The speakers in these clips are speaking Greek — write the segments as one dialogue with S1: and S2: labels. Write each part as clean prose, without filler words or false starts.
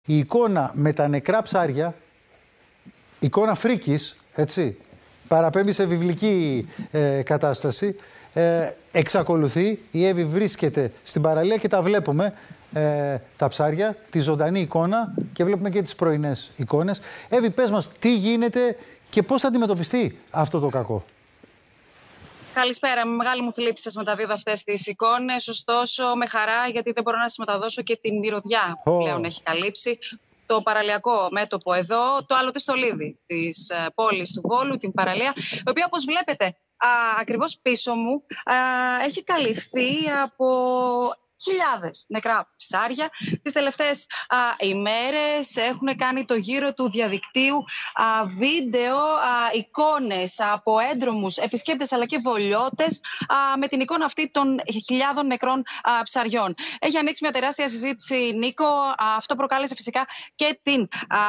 S1: Η εικόνα με τα νεκρά ψάρια, εικόνα φρίκης, έτσι, παραπέμπει σε βιβλική κατάσταση, εξακολουθεί. Η Εύη βρίσκεται στην παραλία και τα βλέπουμε, τα ψάρια, τη ζωντανή εικόνα, και βλέπουμε και τις πρωινές εικόνες. Εύη, πες μας τι γίνεται και πώς θα αντιμετωπιστεί αυτό το κακό.
S2: Καλησπέρα. Με μεγάλη μου θλίψη σας μεταδίδω αυτές τις εικόνες. Ωστόσο, με χαρά, γιατί δεν μπορώ να σας μεταδώσω και την μυρωδιά που πλέον έχει καλύψει το παραλιακό μέτωπο εδώ, το άλλο τη στολίδι της πόλης του Βόλου, την παραλία, η οποία, όπως βλέπετε ακριβώς πίσω μου, έχει καλυφθεί από χιλιάδες νεκρά ψάρια. Τις τελευταίες ημέρες έχουν κάνει το γύρο του διαδικτύου βίντεο, εικόνες από έντρομους επισκέπτες αλλά και βολιώτες με την εικόνα αυτή των χιλιάδων νεκρών ψαριών. Έχει ανοίξει μια τεράστια συζήτηση, Νίκο. Αυτό προκάλεσε φυσικά και την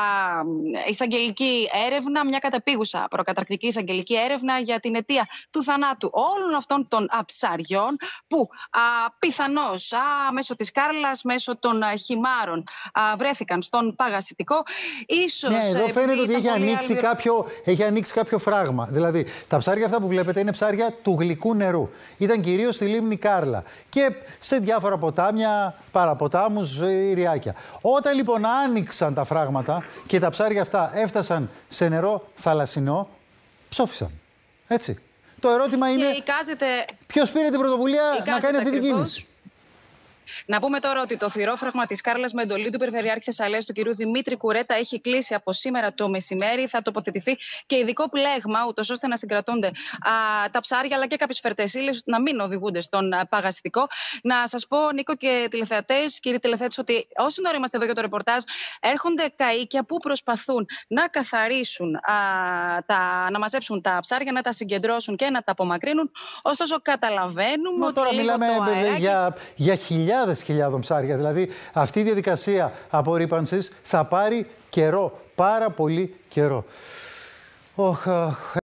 S2: εισαγγελική έρευνα, μια κατεπίγουσα προκαταρκτική εισαγγελική έρευνα για την αιτία του θανάτου όλων αυτών των ψαριών που πιθανώς μέσω της Κάρλας, μέσω των χυμάρων βρέθηκαν στον παγασιτικό. Ίσως,
S1: ναι, εδώ φαίνεται ότι έχει ανοίξει κάποιο φράγμα. Δηλαδή, τα ψάρια αυτά που βλέπετε είναι ψάρια του γλυκού νερού. Ήταν κυρίως στη λίμνη Κάρλα και σε διάφορα ποτάμια, παραποτάμους, ριάκια. Όταν λοιπόν άνοιξαν τα φράγματα και τα ψάρια αυτά έφτασαν σε νερό θαλασσινό, ψόφισαν. Έτσι. Το ερώτημα είναι ποιος πήρε την πρωτοβουλία να κάνει αυτή την κίνηση.
S2: Να πούμε τώρα ότι το θηρόφραγμα της Κάρλας με εντολή του Περιφερειάρχη Θεσσαλίας, του κ. Δημήτρη Κουρέτα, έχει κλείσει από σήμερα το μεσημέρι. Θα τοποθετηθεί και ειδικό πλέγμα, ούτως ώστε να συγκρατούνται τα ψάρια αλλά και κάποιες φερτές ύλες, να μην οδηγούνται στον παγασιτικό. Να σας πω, Νίκο και τηλεθεατές, κύριοι τηλεθεατές, ότι όσοι ώρα είμαστε εδώ για το ρεπορτάζ, έρχονται καΐκια που προσπαθούν να καθαρίσουν, να μαζέψουν τα ψάρια, να τα συγκεντρώσουν και να τα απομακρύνουν. Ωστόσο, καταλαβαίνουμε ότι.
S1: Τώρα μιλάμε για χιλιάδων ψάρια. Δηλαδή, αυτή η διαδικασία απορρίπανσης θα πάρει καιρό, πάρα πολύ καιρό.